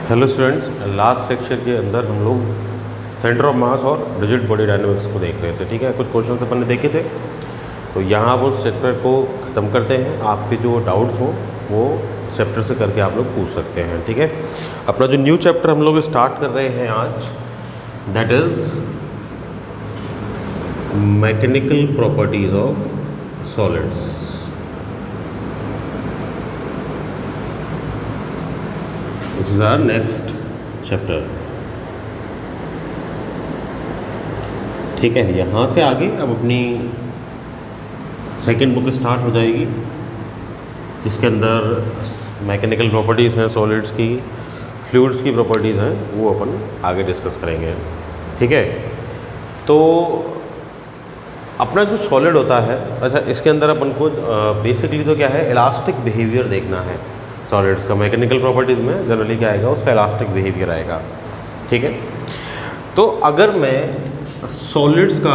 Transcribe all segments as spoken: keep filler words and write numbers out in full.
Hello students, last lecture के अंदर हम लोग सेंटर ऑफ मास और रिजिड बॉडी डायनामिक्स को देख रहे थे। ठीक है, कुछ क्वेश्चन अपन ने देखे थे, तो यहाँ आप उस चैप्टर को ख़त्म करते हैं। आपके जो डाउट्स हो वो चैप्टर से करके आप लोग पूछ सकते हैं। ठीक है, अपना जो न्यू चैप्टर हम लोग स्टार्ट कर रहे हैं आज, that is mechanical properties of solids. This is our next chapter। ठीक है, यहाँ से आगे अब अपनी सेकेंड बुक स्टार्ट हो जाएगी, जिसके अंदर मैकेनिकल प्रॉपर्टीज़ हैं सॉलिड्स की, फ्लूइड्स की प्रॉपर्टीज़ हैं, वो अपन आगे डिस्कस करेंगे। ठीक है, तो अपना जो सॉलिड होता है, अच्छा इसके अंदर अपन को बेसिकली तो क्या है, इलास्टिक बिहेवियर देखना है सॉलिड्स का। मैकेनिकल प्रॉपर्टीज़ में जनरली क्या आएगा, उसका इलास्टिक बिहेवियर आएगा। ठीक है, तो अगर मैं सॉलिड्स का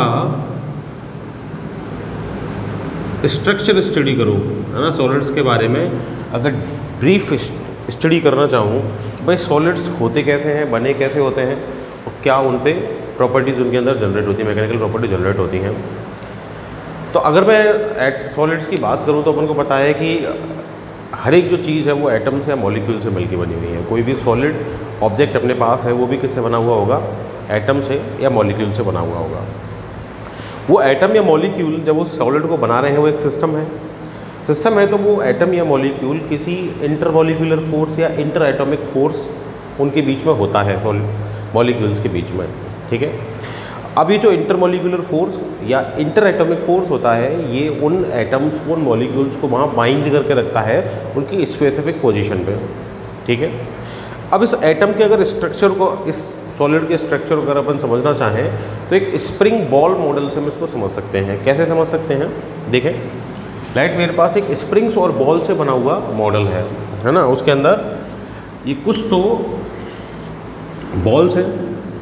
स्ट्रक्चर स्टडी करूँ, है ना, सॉलिड्स के बारे में अगर ब्रीफ स्टडी करना चाहूँ कि भाई सॉलिड्स होते कैसे हैं, बने कैसे होते हैं, और क्या उन पे प्रॉपर्टीज़ उनके अंदर जनरेट होती है, मैकेनिकल प्रॉपर्टी जनरेट होती हैं। तो अगर मैं एट सॉलिड्स की बात करूँ तो अपन को पता है कि हर एक जो चीज़ है वो एटम्स या मॉलिक्यूल से मिलकर बनी हुई है। कोई भी सॉलिड ऑब्जेक्ट अपने पास है वो भी किससे बना हुआ होगा, एटम से या मॉलिक्यूल से बना हुआ होगा। वो एटम या मॉलिक्यूल जब उस सॉलिड को बना रहे हैं, वो एक सिस्टम है सिस्टम है तो वो एटम या मॉलिक्यूल किसी इंटरमॉलिक्यूलर फोर्स या इंटर एटॉमिक फोर्स उनके बीच में होता है, मॉलिक्यूल्स के बीच में। ठीक है, अब ये जो इंटरमॉलिक्यूलर फोर्स या इंटर एटॉमिक फोर्स होता है, ये उन एटम्स को, उन मॉलिक्यूल्स को वहाँ बाइंड करके रखता है उनकी स्पेसिफिक पोजीशन पे। ठीक है, अब इस एटम के अगर स्ट्रक्चर को, इस सॉलिड के स्ट्रक्चर को अगर अपन समझना चाहें तो एक स्प्रिंग बॉल मॉडल से हम इसको समझ सकते हैं। कैसे समझ सकते हैं, देखें, लाइट मेरे पास एक स्प्रिंग्स और बॉल से बना हुआ मॉडल है है ना। उसके अंदर ये कुछ तो बॉल्स हैं।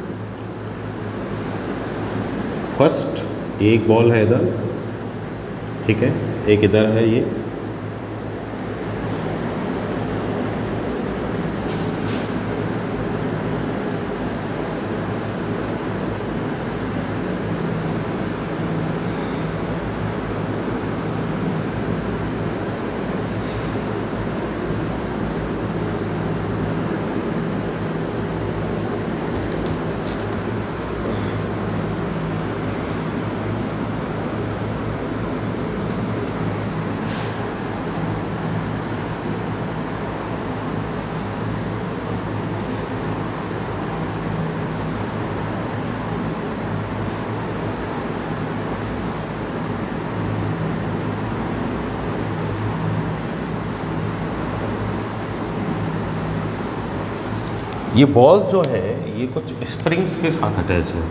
फर्स्ट एक बॉल है इधर, ठीक है, एक इधर है ये, ये बॉल्स जो है ये कुछ स्प्रिंग्स के साथ अटैच है।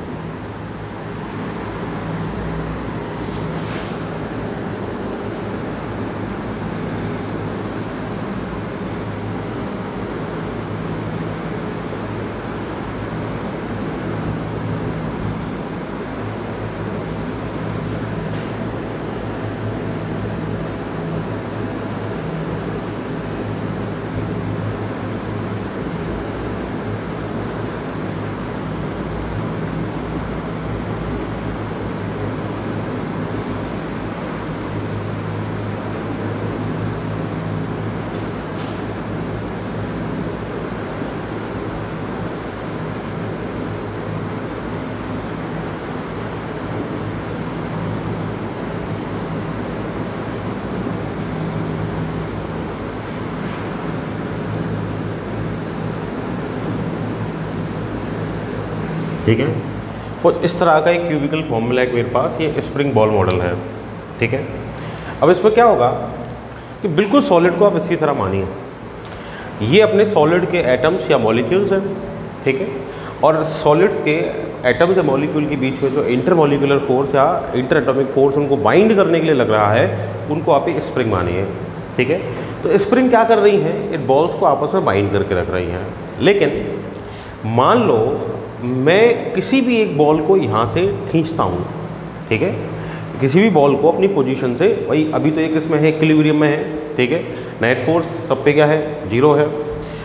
ठीक है, कुछ इस तरह का एक क्यूबिकल फॉर्मूला है मेरे पास, ये स्प्रिंग बॉल मॉडल है। ठीक है, अब इसमें क्या होगा कि बिल्कुल सॉलिड को आप इसी तरह मानिए, ये अपने सॉलिड के एटम्स या मॉलिक्यूल्स हैं। ठीक है, और सॉलिड्स के एटम्स या मॉलिक्यूल के बीच में जो इंटर मॉलिक्यूलर फोर्स या इंटर एटॉमिक फोर्स उनको बाइंड करने के लिए लग रहा है, उनको आप एक स्प्रिंग मानिए। ठीक है, तो स्प्रिंग क्या कर रही हैं, इन बॉल्स को आपस में बाइंड करके रख रही हैं। लेकिन मान लो मैं किसी भी एक बॉल को यहाँ से खींचता हूँ, ठीक है, किसी भी बॉल को अपनी पोजीशन से, वही अभी तो एक इसमें है, इक्विलिब्रियम में है, ठीक है, नेट फोर्स सब पे क्या है, जीरो है।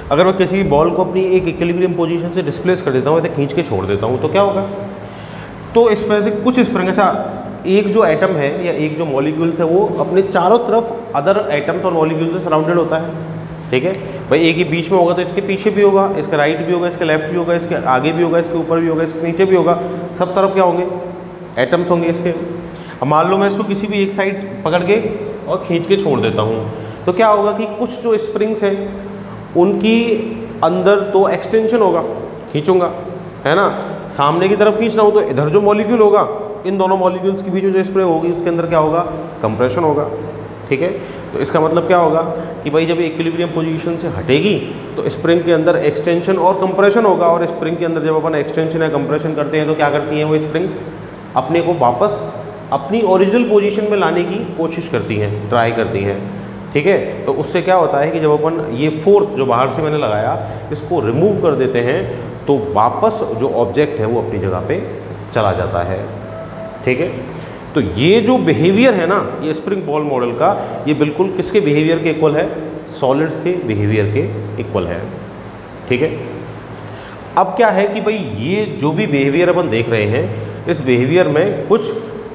अगर मैं किसी बॉल को अपनी एक इक्विलिब्रियम पोजीशन से डिस्प्लेस कर देता हूँ, ऐसे खींच के छोड़ देता हूँ, तो क्या होगा? तो इसमें से कुछ स्प्रिंग, अच्छा एक जो एटम है या एक जो मॉलिक्यूल्स है वो अपने चारों तरफ अदर एटम्स और मॉलिक्यूल से सराउंडेड होता है, ठीक है भाई। एक ही बीच में होगा तो इसके पीछे भी होगा, इसके राइट भी होगा, इसके लेफ्ट भी होगा, इसके आगे भी होगा, इसके ऊपर भी होगा, इसके नीचे भी होगा, सब तरफ क्या होंगे? एटम्स होंगे इसके। अब मान लो मैं इसको किसी भी एक साइड पकड़ के और खींच के छोड़ देता हूँ, तो क्या होगा कि कुछ जो स्प्रिंग्स हैं उनकी अंदर तो एक्सटेंशन होगा, खींचूंगा, है ना। सामने की तरफ खींचना हो तो इधर जो मॉलिक्यूल होगा, इन दोनों मॉलिक्यूल्स के बीच में जो स्प्रिंग होगी उसके अंदर क्या होगा? कंप्रेशन होगा, ठीक है। तो इसका मतलब क्या होगा कि भाई जब इक्विलिब्रियम पोजीशन से हटेगी तो स्प्रिंग के अंदर एक्सटेंशन और कंप्रेशन होगा, और स्प्रिंग के अंदर जब अपन एक्सटेंशन या कंप्रेशन करते हैं तो क्या करती हैं वो स्प्रिंग्स? अपने को वापस अपनी ओरिजिनल पोजीशन में लाने की कोशिश करती हैं, ट्राई करती हैं, ठीक है। तो उससे क्या होता है कि जब अपन ये फोर्स जो बाहर से मैंने लगाया इसको रिमूव कर देते हैं तो वापस जो ऑब्जेक्ट है वो अपनी जगह पे चला जाता है, ठीक है। तो ये जो बिहेवियर है ना, ये स्प्रिंग बॉल मॉडल का, ये बिल्कुल किसके बिहेवियर के इक्वल है? सॉलिड्स के बिहेवियर के इक्वल है, ठीक है। अब क्या है कि भाई ये जो भी बिहेवियर अपन देख रहे हैं, इस बिहेवियर में कुछ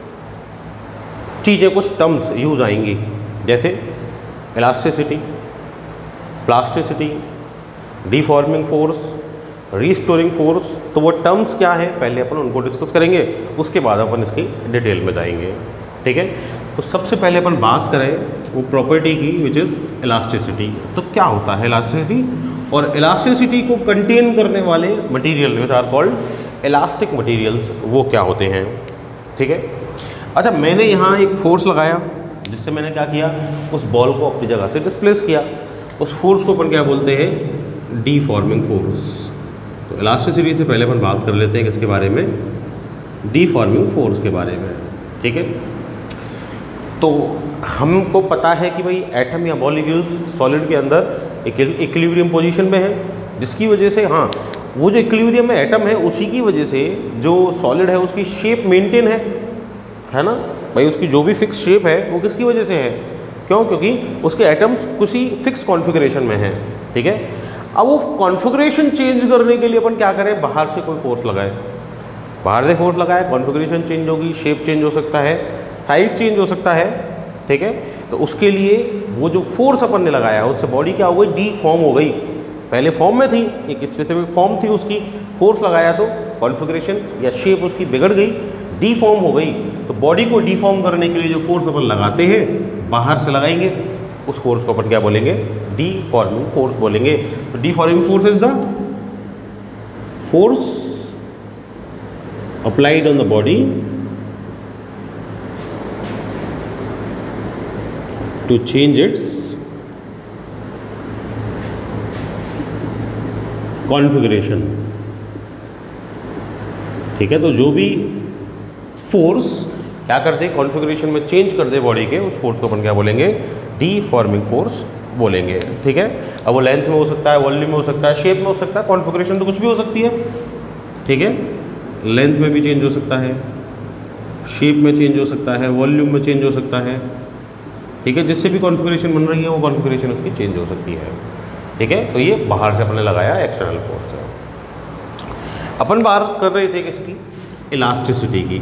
चीज़ें, कुछ टर्म्स यूज आएंगी, जैसे elasticity, plasticity, deforming force, restoring force. तो वो टर्म्स क्या है पहले अपन उनको डिस्कस करेंगे, उसके बाद अपन इसकी डिटेल में जाएंगे, ठीक है। तो सबसे पहले अपन बात करें वो प्रॉपर्टी की, विच इज़ इलास्टिसिटी। तो क्या होता है इलास्टिसिटी? और इलास्टिसिटी को कंटेन करने वाले material which are called elastic materials, वो क्या होते हैं, ठीक है। अच्छा, मैंने यहाँ एक फोर्स लगाया जिससे मैंने क्या किया? उस बॉल को अपनी जगह से डिस्प्लेस किया। उस फोर्स को अपन क्या बोलते हैं? Deforming force. तो इलास्टिसिटी से पहले अपन बात कर लेते हैं किसके बारे में? डीफॉर्मिंग फोर्स के बारे में, ठीक है। तो हमको पता है कि भाई एटम या मॉलिक्यूल्स सॉलिड के अंदर इक्विलिब्रियम पोजीशन में है, जिसकी वजह से, हाँ, वो जो इक्विलिब्रियम में एटम है उसी की वजह से जो सॉलिड है उसकी शेप मेंटेन है, है ना भाई। उसकी जो भी फिक्स शेप है वो किसकी वजह से है? क्यों? क्योंकि उसके एटम्स किसी फिक्स कॉन्फ़िगरेशन में हैं, ठीक है। अब वो कॉन्फ़िगरेशन चेंज करने के लिए अपन क्या करें? बाहर से कोई फोर्स लगाए, बाहर से फोर्स लगाए, कॉन्फ़िगरेशन चेंज होगी, शेप चेंज हो सकता है, साइज चेंज हो सकता है, ठीक है। तो उसके लिए वो जो फोर्स अपन ने लगाया उससे बॉडी क्या हो गई? डीफॉर्म हो गई। पहले फॉर्म में थी, एक स्पेसिफिक फॉर्म थी उसकी, फोर्स लगाया तो कॉन्फ़िगरेशन या शेप उसकी बिगड़ गई, डीफॉर्म हो गई। तो बॉडी को डीफॉर्म करने के लिए जो फोर्स अपन लगाते हैं बाहर से लगाएंगे, उस फोर्स को अपन क्या बोलेंगे? डीफॉर्मिंग फोर्स बोलेंगे। तो deforming force is the force applied on the body to change its configuration, ठीक है। तो जो भी फोर्स क्या कर दे? कॉन्फ़िगरेशन में चेंज कर दे बॉडी के, उस फोर्स को अपन क्या बोलेंगे? डीफॉर्मिंग फोर्स बोलेंगे, ठीक है। अब वो लेंथ में हो सकता है, वॉल्यूम में हो सकता है, शेप में हो सकता है, कॉन्फ़िगरेशन तो कुछ भी हो सकती है, ठीक है। लेंथ में भी चेंज हो सकता है, शेप में चेंज हो सकता है, वॉल्यूम में चेंज हो सकता है, ठीक है। जिससे भी कॉन्फ़िगरेशन बन रही है वो कॉन्फ़िगरेशन उसकी चेंज हो सकती है, ठीक है। तो ये बाहर से अपने लगाया एक्सटर्नल फोर्स है। अपन बात कर रहे थे किसकी? इलास्टिसिटी की।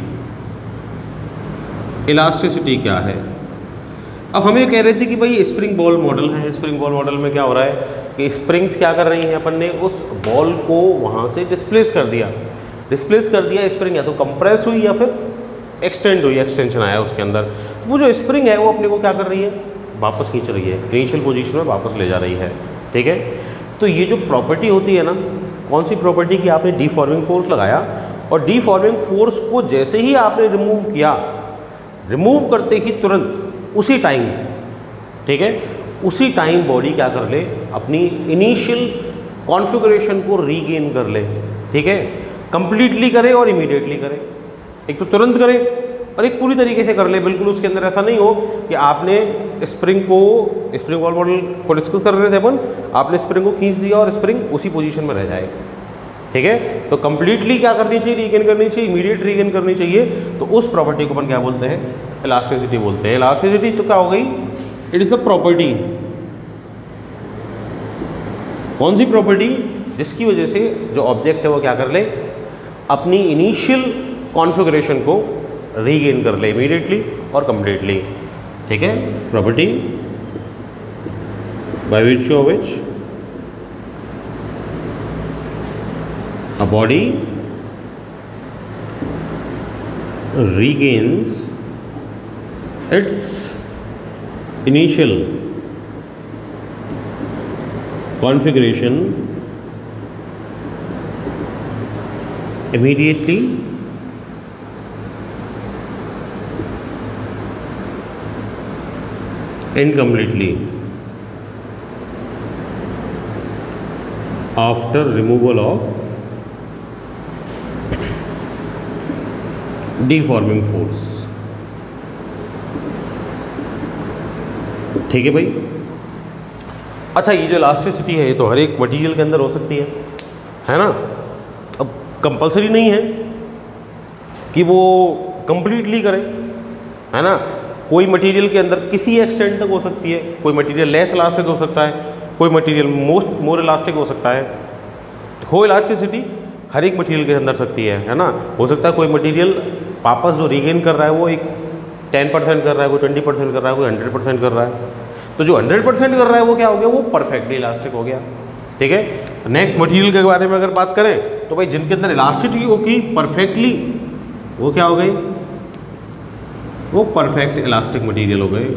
इलास्टिसिटी क्या है? अब हम ये कह रहे थे कि भाई स्प्रिंग बॉल मॉडल है, स्प्रिंग बॉल मॉडल में क्या हो रहा है कि स्प्रिंग्स क्या कर रही हैं? अपन ने उस बॉल को वहाँ से डिस्प्लेस कर दिया, डिस्प्लेस कर दिया। स्प्रिंग या तो कंप्रेस हुई या फिर एक्सटेंड हुई, एक्सटेंशन आया उसके अंदर। तो वो जो स्प्रिंग है वो अपने को क्या कर रही है? वापस खींच रही है, इनिशियल पोजीशन में वापस ले जा रही है, ठीक है। तो ये जो प्रॉपर्टी होती है ना, कौन सी प्रॉपर्टी की? आपने डीफॉर्मिंग फोर्स लगाया और डीफॉर्मिंग फोर्स को जैसे ही आपने रिमूव किया, रिमूव करते ही तुरंत उसी टाइम, ठीक है, उसी टाइम बॉडी क्या कर ले? अपनी इनिशियल कॉन्फ़िगरेशन को रीगेन कर ले, ठीक है। कंप्लीटली करे और इमीडिएटली करे, एक तो तुरंत करे और एक पूरी तरीके से कर ले। बिल्कुल उसके अंदर ऐसा नहीं हो कि आपने स्प्रिंग को, स्प्रिंग बॉल मॉडल को डिस्कस कर रहे थे अपन, आपने स्प्रिंग को खींच दिया और स्प्रिंग उसी पोजीशन में रह जाए, ठीक है। तो कंप्लीटली क्या करनी चाहिए? रीगेन करनी चाहिए, इमीडिएट रीगेन करनी चाहिए। तो उस प्रॉपर्टी को अपन क्या बोलते हैं? इलास्टिसिटी बोलते हैं। इलास्टिसिटी तो क्या हो गई? इट इज़ द प्रॉपर्टी कौन सी प्रॉपर्टी? जिसकी वजह से जो ऑब्जेक्ट है वो क्या कर ले, अपनी इनिशियल कॉन्फ़िगरेशन को रीगेन कर ले इमीडिएटली और कंप्लीटली। ठीक है, property by virtue of which a body regains its initial configuration immediately and completely after removal of deforming force। ठीक है भाई। अच्छा, ये जो इलास्टिसिटी है ये तो हर एक मटेरियल के अंदर हो सकती है, है ना। अब कंपलसरी नहीं है कि वो कंप्लीटली करे, है ना। कोई मटेरियल के अंदर किसी एक्सटेंट तक हो सकती है, कोई मटेरियल लेस इलास्टिक हो सकता है, कोई मटेरियल मोस्ट मोर इलास्टिक हो सकता है। हो इलास्टिसिटी हर एक मटेरियल के अंदर सकती है, है ना। हो सकता है कोई मटेरियल वापस जो रीगेन कर रहा है वो एक टेन परसेंट कर रहा है, कोई ट्वेंटी परसेंट कर रहा है, कोई हंड्रेड परसेंट कर रहा है। तो जो हंड्रेड परसेंट कर रहा है वो क्या हो गया, वो परफेक्टली इलास्टिक हो गया। ठीक है। नेक्स्ट मटेरियल के बारे में अगर बात करें तो भाई जिनके अंदर इलास्टिसिटी होगी परफेक्टली, वो क्या हो गई, वो परफेक्ट इलास्टिक मटेरियल हो गए।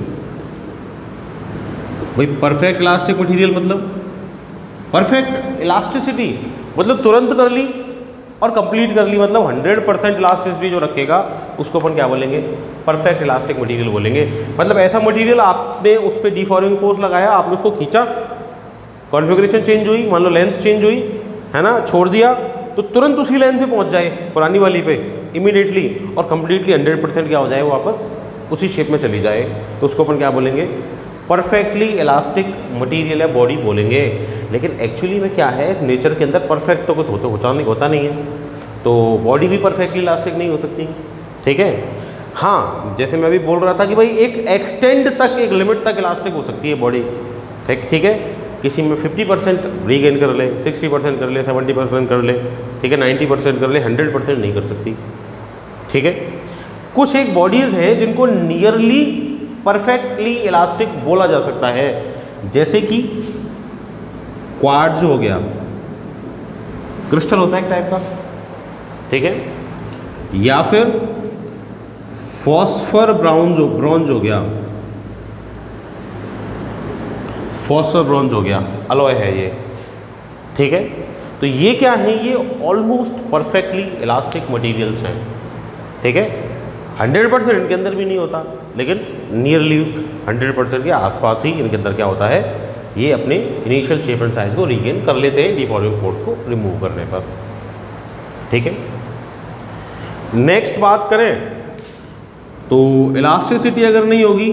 भाई परफेक्ट इलास्टिक मटेरियल मतलब परफेक्ट इलास्टिसिटी, मतलब तुरंत कर ली और कंप्लीट कर ली, मतलब हंड्रेड परसेंट इलास्टिसिटी जो रखेगा उसको अपन क्या बोलेंगे, परफेक्ट इलास्टिक मटेरियल बोलेंगे। मतलब ऐसा मटेरियल आपने उस पर डिफॉर्मिंग फोर्स लगाया, आपने उसको खींचा, कॉन्फ़िगरेशन चेंज हुई, मान लो लेंथ चेंज हुई, है ना, छोड़ दिया तो तुरंत उसी लेंथ पे पहुंच जाए पुरानी वाली पे इमीडिएटली, और कंप्लीटली हंड्रेड परसेंट क्या हो जाए, वापस उसी शेप में चली जाए, तो उसको अपन क्या बोलेंगे, परफेक्टली इलास्टिक मटेरियल है बॉडी बोलेंगे। लेकिन एक्चुअली में क्या है, इस नेचर के अंदर परफेक्ट तो कुछ होता होता नहीं होता नहीं है, तो बॉडी भी परफेक्टली इलास्टिक नहीं हो सकती। ठीक है। हाँ, जैसे मैं अभी बोल रहा था कि भाई एक एक्सटेंड तक, एक लिमिट तक इलास्टिक हो सकती है बॉडी। ठीक ठीक है। किसी में फिफ्टी परसेंट रीगेन कर ले, सिक्सटी परसेंट कर ले, सेवेंटी परसेंट कर ले, ठीक है, नाइन्टी परसेंट कर ले, हंड्रेड परसेंट नहीं कर सकती। ठीक है। कुछ एक बॉडीज़ हैं जिनको नियरली परफेक्टली इलास्टिक बोला जा सकता है, जैसे कि क्वार्ट्ज हो गया, क्रिस्टल होता है एक टाइप का, ठीक है, या फिर फॉस्फर ब्राउन्ज हो ब्रॉन्ज हो गया, फॉस्फर ब्रॉन्ज हो गया, अलॉय है ये। ठीक है। तो ये क्या है, ये ऑलमोस्ट परफेक्टली इलास्टिक मटेरियल्स हैं। ठीक है। हंड्रेड परसेंट इनके अंदर भी नहीं होता, लेकिन नियरली हंड्रेड परसेंट के आसपास ही इनके अंदर क्या होता है, ये अपने इनिशियल शेप एंड साइज को रीगेन कर लेते हैं डिफॉर्मिंग फोर्स को रिमूव करने पर। ठीक है। नेक्स्ट बात करें तो इलास्टिसिटी अगर नहीं होगी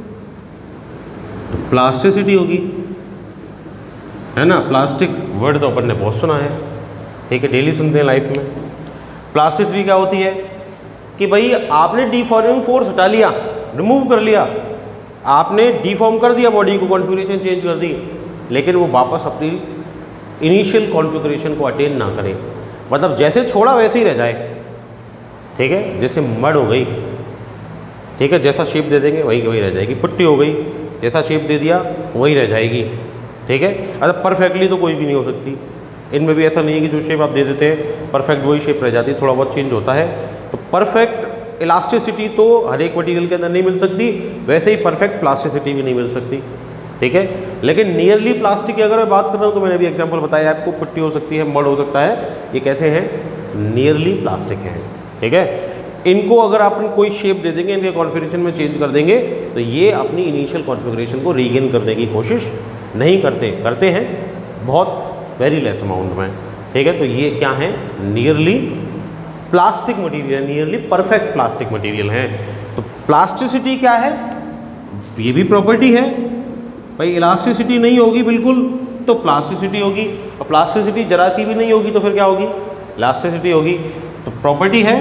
तो प्लास्टिसिटी होगी, है ना। प्लास्टिक वर्ड तो अपन ने बहुत सुना है, ठीक है, डेली सुनते हैं लाइफ में। प्लास्टिसिटी क्या होती है कि भाई आपने डिफॉर्मिंग फोर्स हटा लिया, रिमूव कर लिया, आपने डिफॉर्म कर दिया बॉडी को, कॉन्फ़िगरेशन चेंज कर दी, लेकिन वो वापस अपनी इनिशियल कॉन्फ़िगरेशन को अटेन ना करे, मतलब जैसे छोड़ा वैसे ही रह जाए। ठीक है। जैसे मड हो गई, ठीक है, जैसा शेप दे देंगे वही वही रह जाएगी। पुट्टी हो गई, जैसा शेप दे दिया वही रह जाएगी। ठीक है। अच्छा, परफेक्टली तो कोई भी नहीं हो सकती, इनमें भी ऐसा नहीं है कि जो शेप आप दे देते हैं परफेक्ट वही शेप रह जाती है, थोड़ा बहुत चेंज होता है। तो परफेक्ट इलास्टिसिटी तो हर एक मटेरियल के अंदर नहीं मिल सकती, वैसे ही परफेक्ट प्लास्टिसिटी भी नहीं मिल सकती। ठीक है। लेकिन नियरली प्लास्टिक की अगर मैं बात कर रहा हूँ तो मैंने अभी एग्जांपल बताया आपको, पुट्टी हो सकती है, मड हो सकता है, ये कैसे हैं, नियरली प्लास्टिक हैं। ठीक है। इनको अगर आप कोई शेप दे देंगे, इनके कॉन्फ़िगरेशन में चेंज कर देंगे, तो ये अपनी इनिशियल कॉन्फ़िगरेशन को रीगेन करने की कोशिश नहीं करते, करते हैं बहुत वेरी लेस अमाउंट में। ठीक है। तो ये क्या है, nearly plastic material, nearly perfect plastic material हैं। तो प्लास्टिसिटी क्या है, ये भी प्रॉपर्टी है भाई। इलास्टिसिटी नहीं होगी बिल्कुल तो प्लास्टिसिटी होगी, और प्लास्टिसिटी जरा सी भी नहीं होगी तो फिर क्या होगी, इलास्टिसिटी होगी। तो प्रॉपर्टी है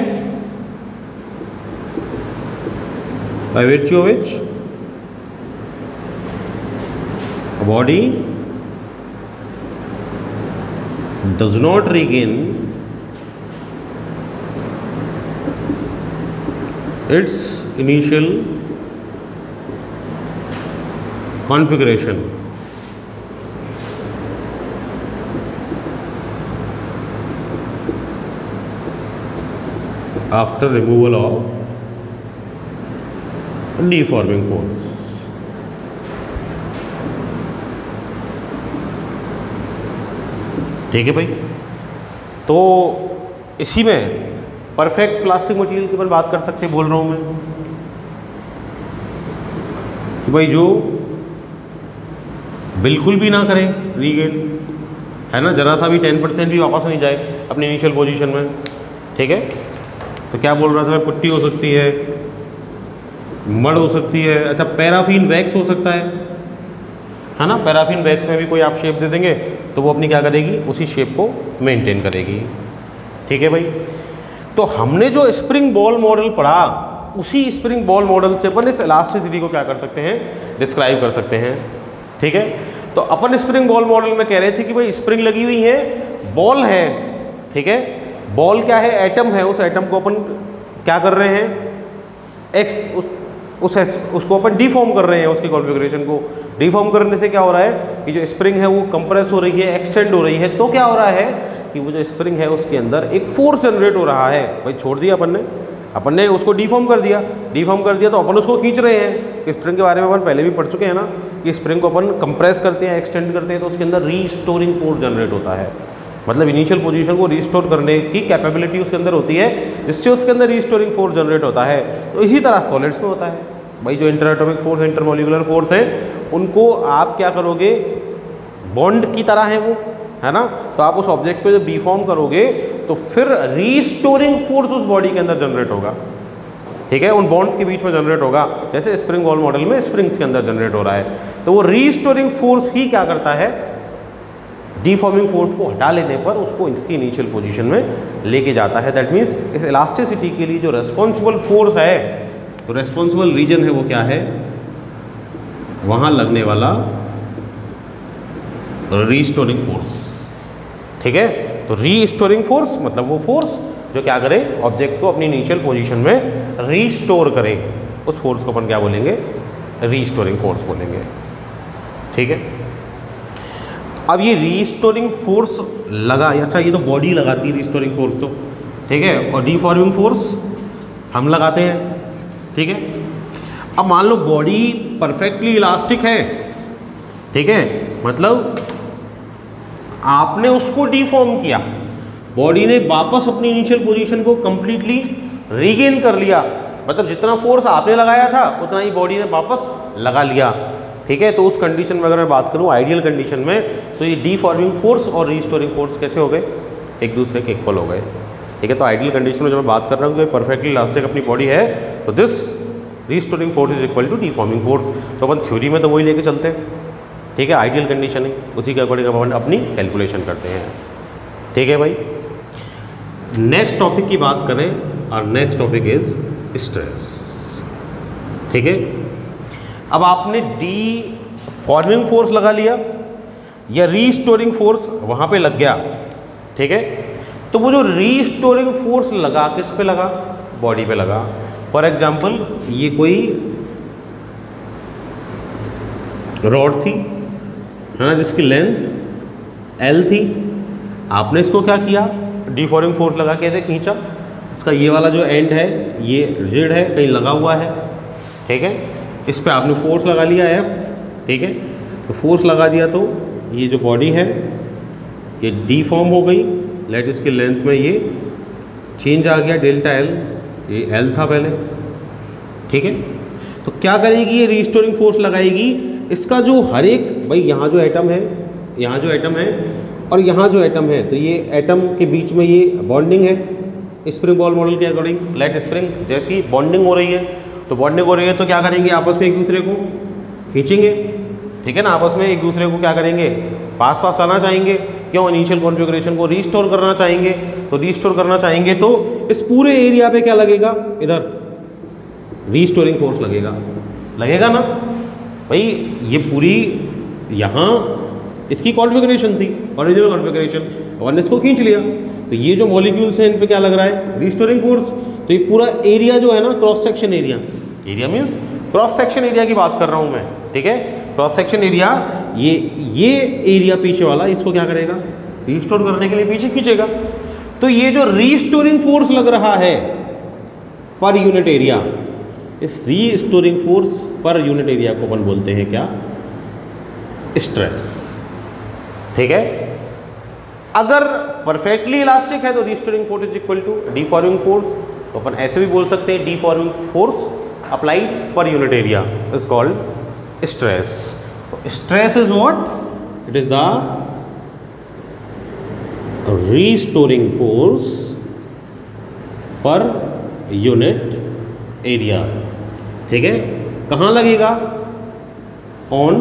by virtue of which a body does not regain its initial configuration after removal of deforming force। ठीक है भाई, तो इसी में परफेक्ट प्लास्टिक मटेरियल की अपन बात कर सकते हैं। बोल रहा हूं मैं कि भाई जो बिल्कुल भी ना करे रीगेन, है ना, जरा सा भी टेन परसेंट भी वापस नहीं जाए अपनी इनिशियल पोजीशन में। ठीक है, तो क्या बोल रहा था मैं, पुट्टी हो सकती है, मड हो सकती है, अच्छा पैराफिन वैक्स हो सकता है, है ना। पैराफिन वैक्स में भी कोई आप शेप दे देंगे तो वो अपनी क्या करेगी, उसी शेप को मेंटेन करेगी। ठीक है भाई, तो हमने जो स्प्रिंग बॉल मॉडल पढ़ा, उसी स्प्रिंग बॉल मॉडल से अपन इस इलास्टिसिटी को क्या कर सकते हैं, डिस्क्राइब कर सकते हैं। ठीक है, तो अपन स्प्रिंग बॉल मॉडल में कह रहे थे कि भाई स्प्रिंग लगी हुई है, बॉल है। ठीक है, बॉल क्या है, एटम है, उस एटम को अपन क्या कर रहे हैं, एक्स उस उस उसको अपन डिफॉर्म कर रहे हैं, उसकी कॉन्फ़िगरेशन को डिफॉर्म करने से क्या हो रहा है कि जो स्प्रिंग है वो कंप्रेस हो रही है, एक्सटेंड हो रही है। तो क्या हो रहा है कि वो जो स्प्रिंग है उसके अंदर एक फोर्स जनरेट हो रहा है। भाई छोड़ दिया अपन ने, अपन ने उसको डिफॉर्म कर दिया, डिफॉर्म कर दिया तो अपन उसको खींच रहे हैं। स्प्रिंग के बारे में अपन पहले भी पढ़ चुके हैं ना कि स्प्रिंग को अपन कंप्रेस करते हैं, एक्सटेंड करते हैं तो उसके अंदर रीस्टोरिंग फोर्स जनरेट होता है। मतलब इनिशियल पोजीशन को रिस्टोर करने की कैपेबिलिटी उसके अंदर होती है, जिससे उसके अंदर रिस्टोरिंग फोर्स जनरेट होता है। तो इसी तरह सॉलिड्स में होता है भाई, जो inter atomic force, intermolecular force है, उनको आप क्या करोगे, बॉन्ड की तरह है वो, है ना। तो आप उस ऑब्जेक्ट को जब डिफॉर्म करोगे तो फिर रीस्टोरिंग फोर्स उस बॉडी के अंदर जनरेट होगा। ठीक है, उन बॉन्ड्स के बीच में जनरेट होगा, जैसे स्प्रिंग बॉल मॉडल में स्प्रिंग्स के अंदर जनरेट हो रहा है। तो वो रीस्टोरिंग फोर्स ही क्या करता है, डिफॉर्मिंग फोर्स को हटा लेने पर उसको इसकी इनिशियल पोजीशन में लेके जाता है। दैट मीन्स इस इलास्टिसिटी के लिए जो रेस्पॉन्सिबल फोर्स है, तो रेस्पॉन्सिबल रीजन है वो क्या है, वहां लगने वाला रीस्टोरिंग फोर्स। ठीक है, तो रीस्टोरिंग फोर्स मतलब वो फोर्स जो क्या करे, ऑब्जेक्ट को अपनी इनिशियल पोजीशन में रीस्टोर करे, उस फोर्स को अपन क्या बोलेंगे, रीस्टोरिंग फोर्स बोलेंगे। ठीक है, अब ये रीस्टोरिंग फोर्स लगा, अच्छा ये तो बॉडी लगाती है रीस्टोरिंग फोर्स तो, ठीक है, और डिफॉर्मिंग फोर्स हम लगाते हैं। ठीक है, अब मान लो बॉडी परफेक्टली इलास्टिक है, ठीक है, मतलब आपने उसको डिफॉर्म किया, बॉडी ने वापस अपनी इनिशियल पोजीशन को कंप्लीटली रीगेन कर लिया, मतलब जितना फोर्स आपने लगाया था उतना ही बॉडी ने वापस लगा लिया। ठीक है, तो उस कंडीशन में अगर मैं बात करूं आइडियल कंडीशन में, तो ये डिफॉर्मिंग फोर्स और रीस्टोरिंग फोर्स कैसे हो गए, एक दूसरे के इक्वल हो गए। ठीक है, तो आइडियल कंडीशन में जब मैं बात कर रहा हूँ कि परफेक्टली इलास्टिक अपनी बॉडी है, तो this restoring force is equal to deforming force. तो अपन थ्योरी में तो वही लेके चलते हैं। ठीक है, आइडियल कंडीशन है, उसी के अकॉर्डिंग अपन अपनी कैलकुलेशन करते हैं। ठीक है भाई, नेक्स्ट टॉपिक की बात करें, और नेक्स्ट टॉपिक इज स्ट्रेस। ठीक है, अब आपने डी फॉर्मिंग फोर्स लगा लिया या रीस्टोरिंग फोर्स वहाँ पे लग गया। ठीक है, तो वो जो रीस्टोरिंग फोर्स लगा किस पे लगा, बॉडी पे लगा। फॉर एग्जाम्पल ये कोई रॉड थी, है ना, जिसकी लेंथ एल थी, आपने इसको क्या किया, डिफॉर्मिंग फोर्स लगा के ऐसे खींचा, इसका ये वाला जो एंड है ये जेड है, कहीं लगा हुआ है। ठीक है, इस पे आपने फोर्स लगा लिया एफ। ठीक है, तो फोर्स लगा दिया तो ये जो बॉडी है ये डिफॉर्म हो गई, लेट इसकी लेंथ में ये चेंज आ गया डेल्टा एल, ये एल था पहले। ठीक है, तो क्या करेगी ये, रीस्टोरिंग फोर्स लगाएगी, इसका जो हर एक, भाई यहाँ जो एटम है, यहाँ जो एटम है और यहाँ जो एटम है, तो ये एटम के बीच में ये बॉन्डिंग है स्प्रिंग बॉल मॉडल के अकॉर्डिंग। लेट स्प्रिंग जैसी बॉन्डिंग हो रही है, तो बॉन्डिंग हो रही है तो क्या करेंगे, आपस में एक दूसरे को खींचेंगे। ठीक है ना, आपस में एक दूसरे को क्या करेंगे, पास पास लाना चाहेंगे। क्यों, इनिशियल कॉन्फ़िगरेशन को रीस्टोर करना चाहेंगे। तो रीस्टोर करना चाहेंगे तो इस पूरे एरिया पे क्या लगेगा, इधर रीस्टोरिंग फोर्स लगेगा, लगेगा ना भाई। ये पूरी यहाँ इसकी कॉन्फ़िगरेशन थी, ओरिजिनल कॉन्फ़िगरेशन, और इसको खींच लिया। तो ये जो मॉलिक्यूल्स हैं इन पे क्या लग रहा है, रीस्टोरिंग फोर्स। तो ये पूरा एरिया जो है ना, cross section area, area means cross section area की बात कर रहा हूँ मैं, ठीक है। क्रॉस सेक्शन एरिया, ये ये एरिया पीछे वाला, इसको क्या करेगा, रीस्टोर करने के लिए पीछे खींचेगा। तो ये जो रीस्टोरिंग फोर्स लग रहा है पर यूनिट एरिया, इस restoring force per unit area को अपन बोलते हैं क्या, स्ट्रेस, ठीक है। अगर परफेक्टली इलास्टिक है तो restoring force is equal to deforming force. तो अपन ऐसे भी बोल सकते हैं, deforming force applied per unit area is called stress. तो stress is what, it is the restoring force per unit area, ठीक है। कहाँ लगेगा, ऑन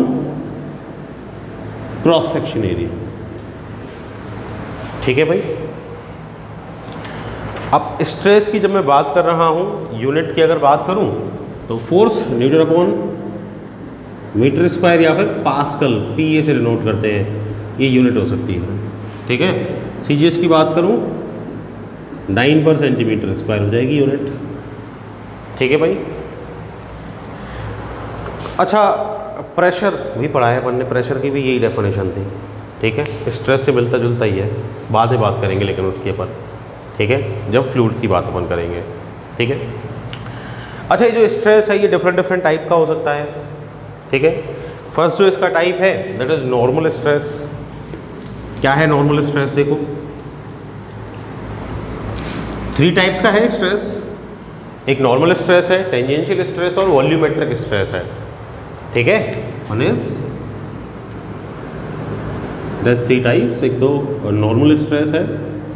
क्रॉस सेक्शन एरिया, ठीक है भाई। अब स्ट्रेस की जब मैं बात कर रहा हूँ, यूनिट की अगर बात करूँ तो force newton upon metre square या फिर पास्कल, पी ए से डिनोट करते हैं, ये यूनिट हो सकती है, ठीक है। सी जी एस की बात करूँ, नाइन पर सेंटीमीटर स्क्वायर हो जाएगी यूनिट, ठीक है भाई। अच्छा, प्रेशर भी पढ़ा है अपन ने, प्रेशर की भी यही डेफिनेशन थी, ठीक है। स्ट्रेस से मिलता जुलता ही है, बाद में बात करेंगे लेकिन उसके ऊपर, ठीक है, जब फ्लूइड्स की बात अपन करेंगे, ठीक है। अच्छा, ये जो स्ट्रेस है ये डिफरेंट डिफरेंट टाइप का हो सकता है, ठीक है। फर्स्ट जो इसका टाइप है दैट इज नॉर्मल स्ट्रेस। क्या है नॉर्मल स्ट्रेस, देखो थ्री टाइप्स का है स्ट्रेस। एक नॉर्मल स्ट्रेस है, टेंजेंशियल स्ट्रेस और वॉल्यूमेट्रिक स्ट्रेस है, ठीक है। One is that's three types. एक तो नॉर्मल स्ट्रेस है,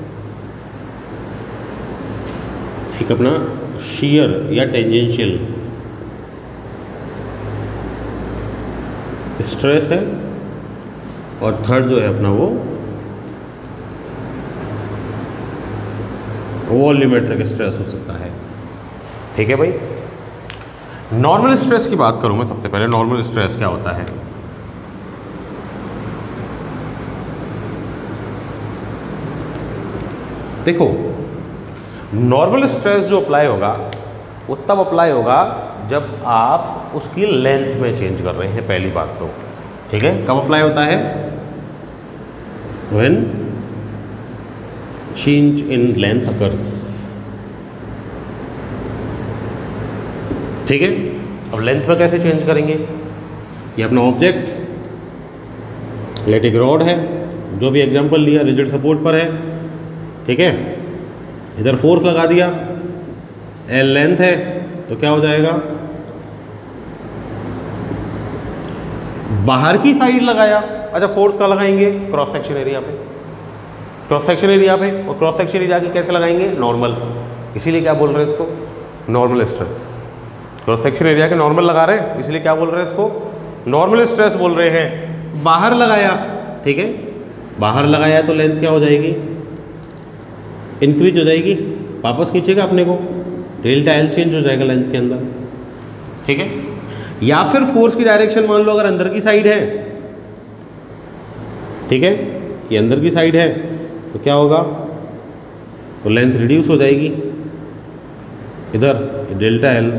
एक अपना शीयर या टेंजेंशियल स्ट्रेस है, और थर्ड जो है अपना वो वॉल्यूमेट्रिक स्ट्रेस हो सकता है, ठीक है भाई। नॉर्मल स्ट्रेस की बात करूं मैं सबसे पहले, नॉर्मल स्ट्रेस क्या होता है। देखो, नॉर्मल स्ट्रेस जो अप्लाई होगा वो तब अप्लाई होगा जब आप उसकी लेंथ में चेंज कर रहे हैं, पहली बात तो, ठीक है। कब अप्लाई होता है, when change in length occurs, ठीक है। अब लेंथ में कैसे चेंज करेंगे, ये अपना ऑब्जेक्ट इलेक्ट्रिक रॉड है, जो भी एग्जांपल लिया रिजिड सपोर्ट पर है, ठीक है। इधर फोर्स लगा दिया, एल लेंथ है, तो क्या हो जाएगा, बाहर की साइड लगाया। अच्छा, फोर्स कहाँ लगाएंगे, क्रॉस सेक्शन एरिया पे, क्रॉस सेक्शन एरिया पे, और क्रॉस सेक्शन एरिया की कैसे लगाएंगे, नॉर्मल। इसीलिए क्या बोल रहे हैं इसको, normal stress. Cross section area के नॉर्मल लगा रहे हैं, इसलिए क्या बोल रहे हैं इसको, नॉर्मल स्ट्रेस बोल रहे हैं। बाहर लगाया, ठीक है, बाहर लगाया तो लेंथ क्या हो जाएगी, इंक्रीज हो जाएगी, वापस खींचेगा अपने को, डेल्टा एल चेंज हो जाएगा लेंथ के अंदर, ठीक है। या फिर फोर्स की डायरेक्शन मान लो अगर अंदर की साइड है, ठीक है, ये अंदर की साइड है, तो क्या होगा, तो लेंथ रिड्यूस हो जाएगी, इधर डेल्टा एल।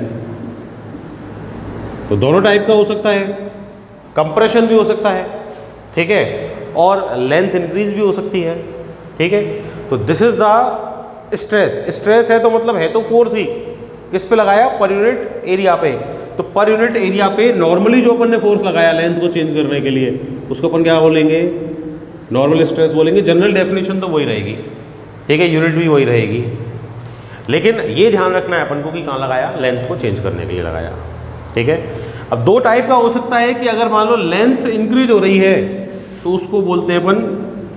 तो दोनों टाइप का हो सकता है, कंप्रेशन भी हो सकता है, ठीक है, और लेंथ इंक्रीज भी हो सकती है, ठीक है। तो this is the stress. Stress है तो मतलब है तो फोर्स ही, किस पे लगाया, पर यूनिट एरिया पे। तो पर यूनिट एरिया पे नॉर्मली जो अपन ने फोर्स लगाया लेंथ को चेंज करने के लिए, उसको अपन क्या बोलेंगे, नॉर्मल स्ट्रेस बोलेंगे। जनरल डेफिनेशन तो वही रहेगी, ठीक है, यूनिट भी वही रहेगी, लेकिन ये ध्यान रखना है अपन को कि कहाँ लगाया, लेंथ को चेंज करने के लिए लगाया, ठीक है। अब दो टाइप का हो सकता है कि अगर मान लो लेंथ इंक्रीज हो रही है तो उसको बोलते हैं अपन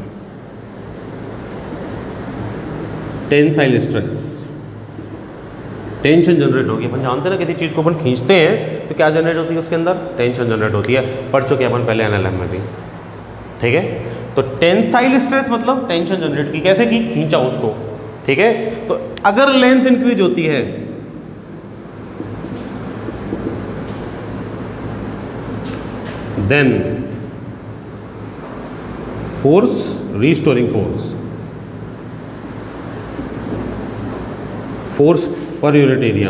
टेंसाइल स्ट्रेस। टेंशन जनरेट होगी, अपन जानते हैं ना किसी चीज़ को अपन खींचते हैं तो क्या जनरेट होती है उसके अंदर, टेंशन जनरेट होती है, पढ़ चुके अपन पहले एन एल एम में भी, ठीक है। तो टेंसाइल स्ट्रेस मतलब टेंशन जनरेट की, कैसे की, खींचा उसको, ठीक है। तो अगर लेंथ इंक्रीज होती है then force, restoring force, force per unit area,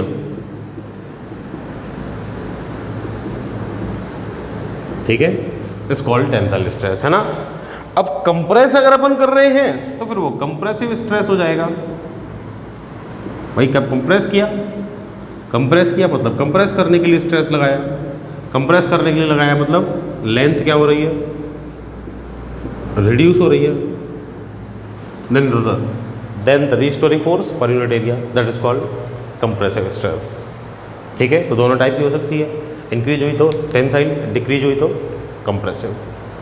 ठीक है, इस कॉल्ड टेंसाइल स्ट्रेस, है ना। अब कंप्रेस अगर अपन कर रहे हैं तो फिर वो कंप्रेसिव स्ट्रेस हो जाएगा। भाई कब कंप्रेस किया, कंप्रेस किया मतलब कंप्रेस करने के लिए स्ट्रेस लगाया, कंप्रेस करने के लिए लगाया मतलब लेंथ क्या हो रही है, रिड्यूस हो रही है। Then then the restoring force per unit area, that is called compressive stress. ठीक है, तो दोनों टाइप की हो सकती है, इंक्रीज हुई तो टेंसाइल, डिक्रीज हुई तो कंप्रेसिव।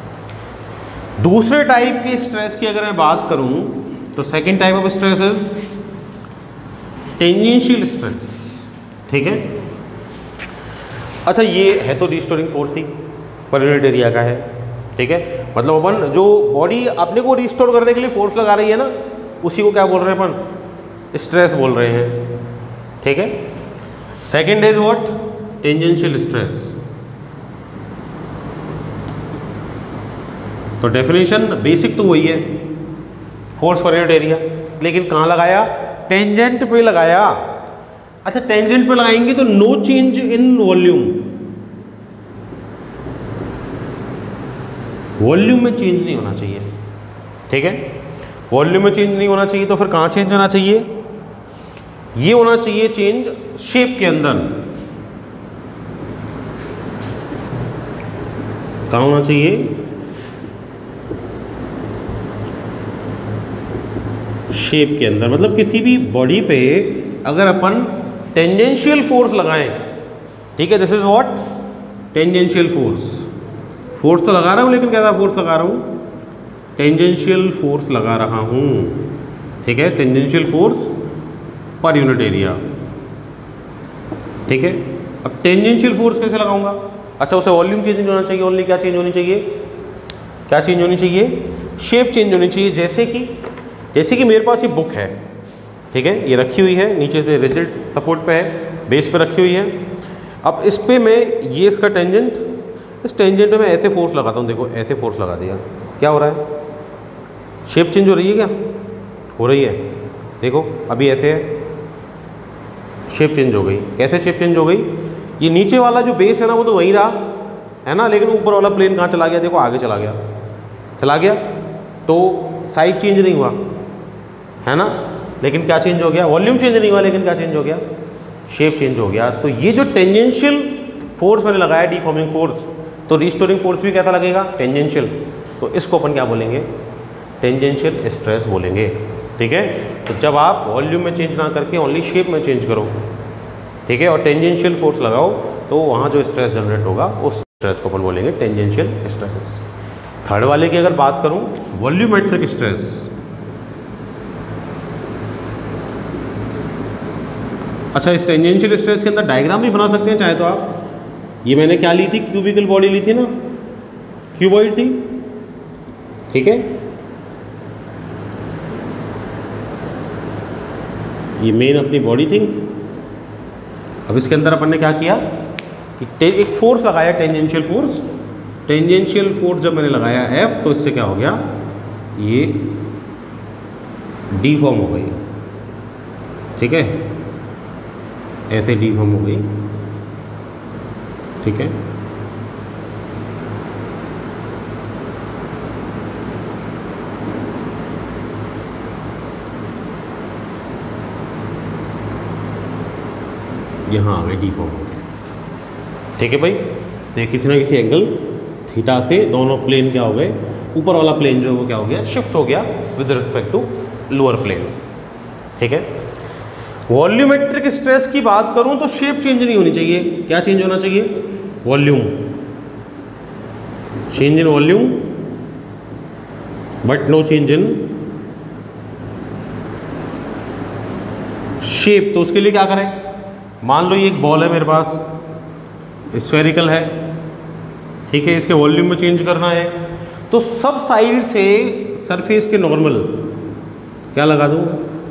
दूसरे टाइप की स्ट्रेस की अगर मैं बात करूं तो second type of stress is tangential stress. ठीक है, अच्छा ये है तो रिस्टोरिंग फोर्स ही पर यूनिट एरिया का है। ठीक है, मतलब अपन जो बॉडी अपने को रिस्टोर करने के लिए फोर्स लगा रही है ना, उसी को क्या बोल रहे हैं अपन, स्ट्रेस बोल रहे हैं। ठीक है, second is what, tangential stress. तो डेफिनेशन बेसिक तो वही है, फोर्स पर यूनिट एरिया, लेकिन कहाँ लगाया, टेंजेंट पे लगाया। अच्छा टेंजेंट पे लगाएंगे तो no change in volume, volume में चेंज नहीं होना चाहिए। ठीक है, वॉल्यूम में चेंज नहीं होना चाहिए, तो फिर कहाँ चेंज होना चाहिए, ये होना चाहिए चेंज शेप के अंदर। कहाँ होना चाहिए, शेप के अंदर। मतलब किसी भी बॉडी पे अगर अपन टेंजेंशियल फोर्स लगाएं, ठीक है, this is what, tangential force. Force तो लगा रहा हूं, लेकिन कैसा फोर्स लगा रहा हूं, टेंजेंशियल फोर्स लगा रहा हूं। ठीक है, tangential force per unit area. ठीक है, अब टेंजेंशियल फोर्स कैसे लगाऊंगा, अच्छा उसे वॉल्यूम चेंज नहीं होना चाहिए, ओनली क्या चेंज होनी चाहिए, क्या चेंज होनी चाहिए, शेप चेंज होनी चाहिए। जैसे कि जैसे कि मेरे पास ये बुक है, ठीक है, ये रखी हुई है, नीचे से रिजिड सपोर्ट पे है, बेस पे रखी हुई है। अब इस पे मैं ये इसका टेंजेंट, इस टेंजेंट में मैं ऐसे फोर्स लगाता हूँ, देखो ऐसे फोर्स लगा दिया, क्या हो रहा है, शेप चेंज हो रही है, क्या हो रही है, देखो अभी ऐसे है, शेप चेंज हो गई। कैसे शेप चेंज हो गई, ये नीचे वाला जो बेस है ना वो तो वहीं रहा है ना, लेकिन ऊपर वाला प्लेन कहाँ चला गया, देखो आगे चला गया, चला गया तो साइज चेंज नहीं हुआ है ना, लेकिन क्या चेंज हो गया, वॉल्यूम चेंज नहीं हुआ, लेकिन क्या चेंज हो गया, शेप चेंज हो गया। तो ये जो टेंजेंशियल फोर्स मैंने लगाया, डिफॉर्मिंग फोर्स, तो रिस्टोरिंग फोर्स भी कैसा लगेगा, टेंजेंशियल। तो इसको अपन क्या बोलेंगे, टेंजेंशियल स्ट्रेस बोलेंगे। ठीक है, तो जब आप वॉल्यूम में चेंज ना करके ओनली शेप में चेंज करो, ठीक है, और टेंजेंशियल फोर्स लगाओ, तो वहाँ जो स्ट्रेस जनरेट होगा उस स्ट्रेस को अपन बोलेंगे टेंजेंशियल स्ट्रेस। थर्ड वाले की अगर बात करूँ, वॉल्यूमेट्रिक स्ट्रेस। अच्छा इस टेंजेंशियल स्ट्रेस के अंदर डायग्राम भी बना सकते हैं चाहे तो आप। ये मैंने क्या ली थी, क्यूबिकल बॉडी ली थी ना, क्यूबॉइड थी। ठीक है, ये मेन अपनी बॉडी थी। अब इसके अंदर अपन ने क्या किया कि एक फोर्स लगाया, टेंजेंशियल फोर्स। टेंजेंशियल फोर्स जब मैंने लगाया F, तो इससे क्या हो गया, ये डीफॉर्म हो गई। ठीक है, ऐसे डीफॉर्म हो गई। ठीक है, यहाँ आ गए, डीफॉर्म हो गए। ठीक है भाई, तो ये किसी ना किसी एंगल थीटा से दोनों प्लेन क्या हो गए, ऊपर वाला प्लेन जो है वो क्या हो गया, शिफ्ट हो गया with respect to lower plane. ठीक है, वॉल्यूमेट्रिक स्ट्रेस की बात करूं तो शेप चेंज नहीं होनी चाहिए, क्या चेंज होना चाहिए, volume, change in volume but no change in shape. तो उसके लिए क्या करें, मान लो ये एक बॉल है मेरे पास, स्फेरिकल है, ठीक है, इसके वॉल्यूम में चेंज करना है, तो सब साइड से सरफेस के नॉर्मल क्या लगा दूं,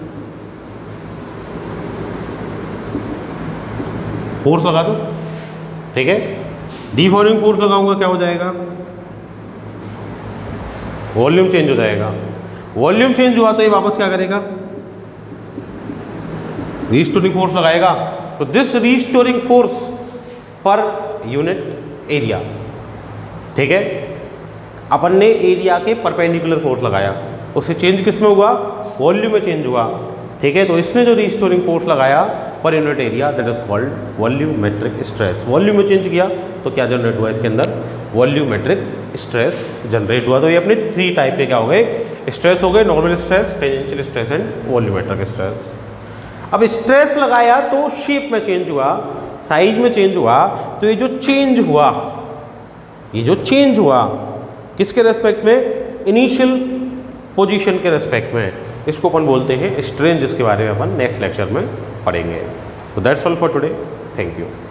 फोर्स लगा दूं। ठीक है, डीफॉर्मिंग फोर्स लगाऊंगा, क्या हो जाएगा, वॉल्यूम चेंज हो जाएगा। वॉल्यूम चेंज हुआ तो ये वापस क्या करेगा, रीस्टोरिंग फोर्स लगाएगा। तो this restoring force per unit area, ठीक है, अपन ने एरिया के परपेंडिकुलर फोर्स लगाया, उससे चेंज किस में हुआ, वॉल्यूम में चेंज हुआ, ठीक है। तो इसने जो रीस्टोरिंग फोर्स लगाया per unit area, that is called volumetric stress. Volume में चेंज किया तो क्या जनरेट हुआ इसके अंदर, वॉल्यूमेट्रिक स्ट्रेस जनरेट हुआ। तो ये अपने थ्री टाइप के क्या हो गए, स्ट्रेस हो गए, normal stress, tangential stress and volumetric stress. अब स्ट्रेस लगाया तो शेप में चेंज हुआ, साइज में चेंज हुआ। तो ये जो चेंज हुआ, ये जो चेंज हुआ किसके रेस्पेक्ट में, इनिशियल पोजीशन के रेस्पेक्ट में, इसको अपन बोलते हैं स्ट्रेन, जिसके बारे में अपन नेक्स्ट लेक्चर में पढ़ेंगे। तो that's all for today, thank you.